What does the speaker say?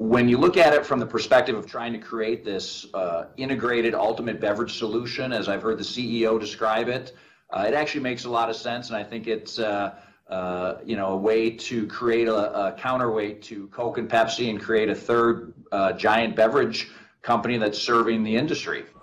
when you look at it from the perspective of trying to create this integrated ultimate beverage solution, as I've heard the CEO describe it, it actually makes a lot of sense, and I think it's a way to create a counterweight to Coke and Pepsi and create a third giant beverage company that's serving the industry.